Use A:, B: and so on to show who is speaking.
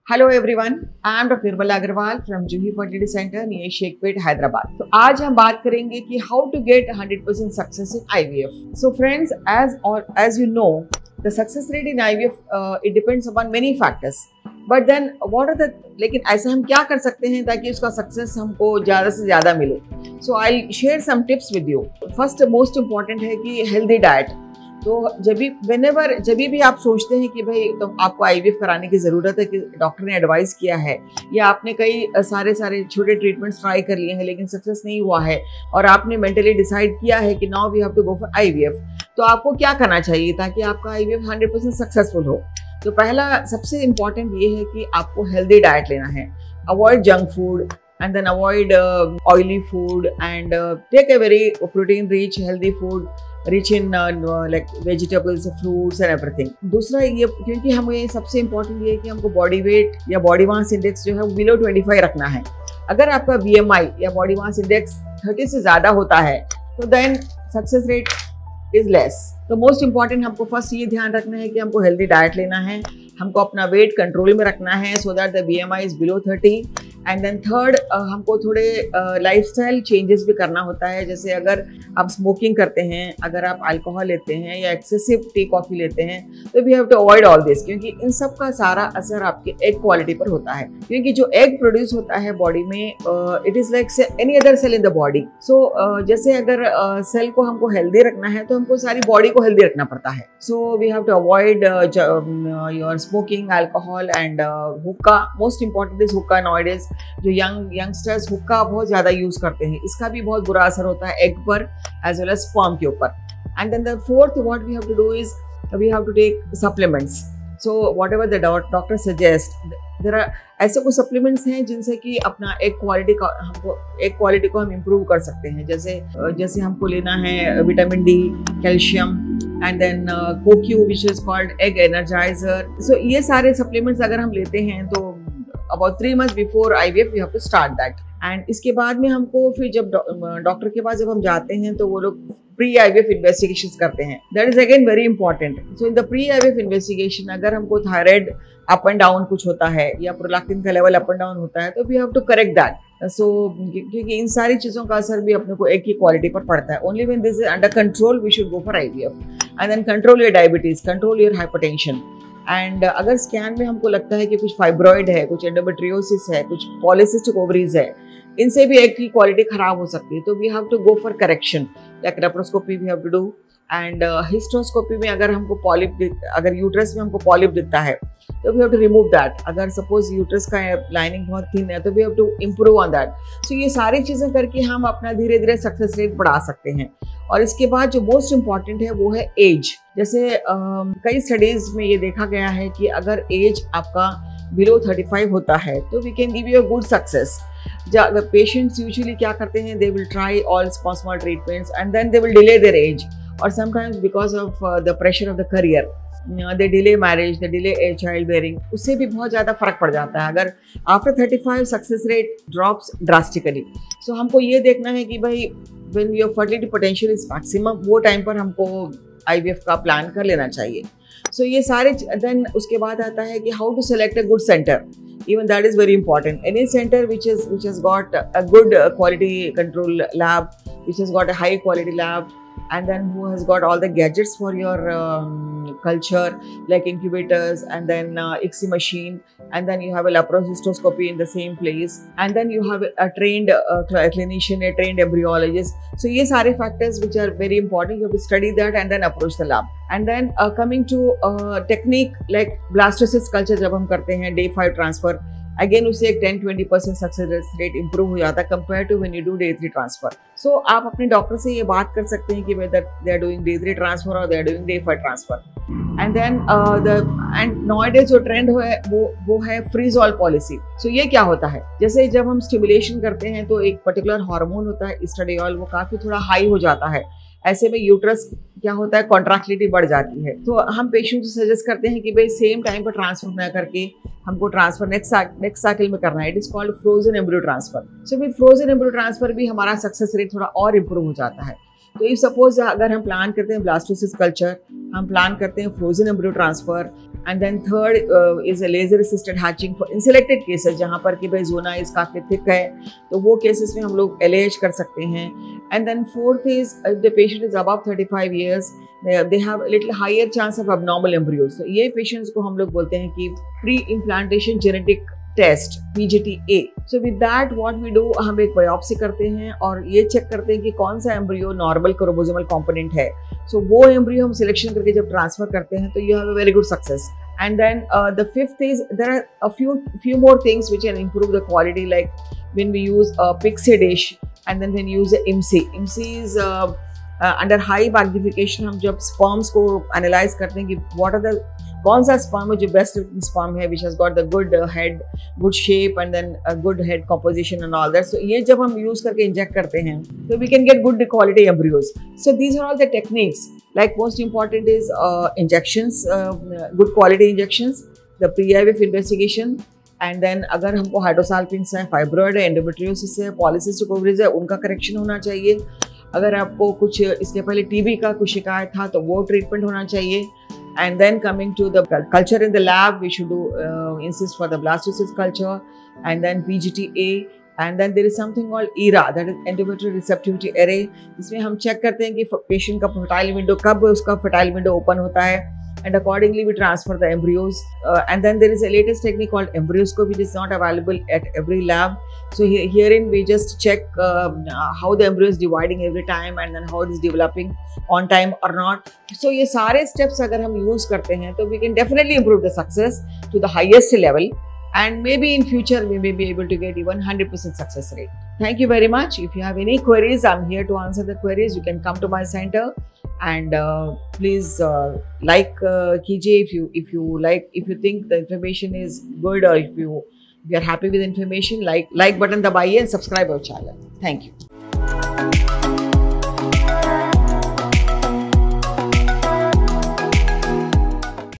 A: Hello everyone, I am doctor Nirmala Agarwal from Juhi fertility centre near Shaikpet Hyderabad. तो आज हम बात करेंगे कि how to get 100% success in IVF. So friends, as you know, the success rate in IVF it depends upon many factors. But then what are the लेकिन ऐसा हम क्या कर सकते हैं ताकि उसका सक्सेस हमको ज़्यादा से ज़्यादा मिले। So I share some tips with you. First most important है कि हेल्दी डाइट। तो जब भी आप सोचते हैं कि भाई तो आपको आईवीएफ कराने की ज़रूरत है, कि डॉक्टर ने एडवाइस किया है या आपने कई सारे छोटे ट्रीटमेंट्स ट्राई कर लिए हैं लेकिन सक्सेस नहीं हुआ है और आपने मेंटली डिसाइड किया है कि now we have to go for IVF, तो आपको क्या करना चाहिए ताकि आपका आईवीएफ 100% सक्सेसफुल हो। तो पहला सबसे इम्पॉर्टेंट ये है कि आपको हेल्दी डाइट लेना है। Avoid junk food and then avoid oily food and take a very protein rich healthy food rich in like vegetables, fruits and everything। दूसरा ये, क्योंकि हमें सबसे इम्पोर्टेंट ये है कि हमको बॉडी वेट या बॉडी मास इंडेक्स जो है बिलो 25 रखना है। अगर आपका बीएमआई या बॉडी मास इंडेक्स 30 से ज़्यादा होता है तो then success rate is less. तो मोस्ट इम्पॉर्टेंट हमको फर्स्ट ये ध्यान रखना है कि हमको हेल्दी डाइट लेना है, हमको अपना वेट कंट्रोल में रखना है so that the BMI is below 30। And then third, हमको थोड़े लाइफस्टाइल चेंजेस भी करना होता है। जैसे अगर आप स्मोकिंग करते हैं, अगर आप अल्कोहल लेते हैं या एक्सेसिव टी कॉफ़ी लेते हैं, तो we have to avoid all this, क्योंकि इन सब का सारा असर आपके एग क्वालिटी पर होता है। क्योंकि जो एग प्रोड्यूस होता है बॉडी में, it is like any other cell in the body. So जैसे अगर सेल को हमको हेल्दी रखना है तो हमको सारी बॉडी को हेल्दी रखना पड़ता है। So we have to avoid your smoking, alcohol and hookah. Most important is hookah. Nowadays जो यंगस्टर्स हुक्का बहुत ज़्यादा यूज़ करते हैं, इसका भी बहुत बुरा असर होता है एग पर एज वेल एज स्पर्म के ऊपर। And then the fourth what we have to do is we have to take supplements. So whatever the doctor suggest, there are ऐसे कुछ सप्लीमेंट्स हैं जिनसे कि अपना एग क्वालिटी को हम इम्प्रूव कर सकते हैं। जैसे हमको लेना है vitamin D, calcium and then CoQ which is called egg energizer. So ये सारे सप्लीमेंट्स अगर हम लेते हैं तो about 3 months before IVF we have to start that। And इसके बाद में हमको फिर जब डॉक्टर के पास जब हम जाते हैं तो वो लोग प्री आईवीएफ इन्वेस्टिगेशन करते हैं। That is again very important. So in the pre IVF investigation अगर हमको थायराइड अप एंड डाउन कुछ होता है या प्रोलैक्टिन का लेवल अप एंड डाउन होता है तो we have to correct that. So क्योंकि इन सारी चीज़ों का असर भी अपने को एग की क्वालिटी पर पड़ता है। Only when this is under control we should go for IVF. And then control your diabetes, control your hypertension. And अगर स्कैन में हमको लगता है कि कुछ फाइब्रॉइड है, कुछ एंडोमेट्रियोसिस है, कुछ पॉलीसिस्टिक ओवरीज है, इनसे भी एग की क्वालिटी खराब हो सकती है। तो we have to go for correction, like laparoscopy we have to do. And hysteroscopy में अगर हमको अगर यूट्रस में हमको पॉलिप दिखता है तो we have to remove that. अगर सपोज यूट्रस का लाइनिंग बहुत थिन है तो we have to improve on that. So ये सारी चीज़ें करके हम अपना धीरे धीरे सक्सेस रेट बढ़ा सकते हैं। और इसके बाद जो मोस्ट इम्पॉर्टेंट है वो है एज। जैसे कई स्टडीज़ में ये देखा गया है कि अगर एज आपका बिलो 35 होता है तो we can give you a good success. Patients usually क्या करते हैं, they will try all small treatments and then they will delay their age, और sometimes because of the pressure of the career they delay marriage, they delay child bearing, उससे भी बहुत ज़्यादा फर्क पड़ जाता है। अगर after 35 success rate drops drastically. So हमको ये देखना है कि भाई when your fertility potential is maximum, वो टाइम पर हमको आईवीएफ का प्लान कर लेना चाहिए। सो ये सारे देन उसके बाद आता है कि how to select a good centre. Even that is very important. Any center which has got a good quality control lab, which has got a high quality lab, and then who has got all the gadgets for your culture, like incubators, and then ICSI machine, and then you have a laparoscopy in the same place, and then you have a trained clinician, a trained embryologist. So ये सारे factors which are very important, you have to study that and then approach the lab. And then coming to technique like blastocyst culture जब हम करते हैं day 5 transfer, again उससे एक 10-20% success rate improve हो जाता है compare to when you do day 3 transfer. So आप अपने डॉक्टर से ये बात कर सकते हैं कि whether they are doing day 3 transfer और they are doing day 5 transfer. And then and nowadays जो ट्रेंड है वो है फ्रीज-ऑल पॉलिसी। सो ये क्या होता है, जैसे जब हम स्टिमुलेशन करते हैं तो एक पर्टिकुलर हार्मोन होता है एस्ट्राडियोल, वो काफ़ी थोड़ा हाई हो जाता है। ऐसे में यूट्रस क्या होता है, कॉन्ट्रैक्टिलिटी बढ़ जाती है। तो हम पेशेंट को सजेस्ट करते हैं कि भाई सेम टाइम पर ट्रांसफर ना करके हमको ट्रांसफर नेक्स्ट साइकिल में करना है। It is called frozen embryo transfer. So with frozen embryo transfer भी हमारा सक्सेस रेट थोड़ा और इम्प्रूव हो जाता है। तो इफ सपोज अगर हम प्लान करते हैं ब्लास्टोसिस्ट कल्चर, हम प्लान करते हैं frozen embryo transfer, and then third is a laser assisted hatching for in selected cases जहाँ पर कि भाई जोना इज काफ़ी थिक है, तो वो केसेस में हम लोग LAH कर सकते हैं. And then fourth is the patient is above 35 years, they have a little higher chance of abnormal embryos. तो ये पेशेंट्स को हम लोग बोलते हैं कि pre implantation genetic test PGT-A. So with that what we do, हम एक बायोप्सी करते हैं और ये चेक करते हैं कि कौन सा एम्ब्रियो नॉर्मल क्रोमोसोमल कंपोनेंट है. सो वो एम्ब्रियो हम सिलेक्शन करके जब ट्रांसफर करते हैं तो you have a very good success. And then the fifth is there are a few more things which can improve the quality, like when we use a PICSA dish and then when we use a IMSI. IMSI is under high magnification. हम जब sperms को analyze करते हैं कि what are the कौन सा sperm है जो best sperm है which has got the good head, good shape and then a good head composition and all that. So ये जब हम use करके inject करते हैं तो we can get good quality embryos. So these are all the techniques. Like most important is injections, good quality injections, the pre-IVF investigation, and then अगर हमको हाइड्रोसाल्पिन्स है, फाइब्रॉइड है, एंडोमेट्रियोसिस है, पॉलीसिस्टिक ओवरीज है, उनका करेक्शन होना चाहिए. अगर आपको कुछ इसके पहले TB का कुछ शिकायत था तो वो ट्रीटमेंट होना चाहिए. And then coming to the culture in the lab, we should insist for the blastocyst culture and then PGT-A. And then there is something called ERA, that is endometrial receptivity array, जिसमें हम check करते हैं कि patient का fertile window कब उसका fertile window open होता है, and accordingly we transfer the embryos. And then there is a latest technique called embryoscopy, which is not available at every lab. So herein we just check how the embryo is dividing every time and then how it is developing on time or not. So ये सारे steps अगर हम use करते हैं तो we can definitely improve the success to the highest level. And maybe in future we may be able to get even 100% success rate. Thank you very much. If you have any queries, I'm here to answer the queries. You can come to my center and please like कीजिए if you think the information is good or if you are happy with the information, like button दबाइए and subscribe our channel. Thank you.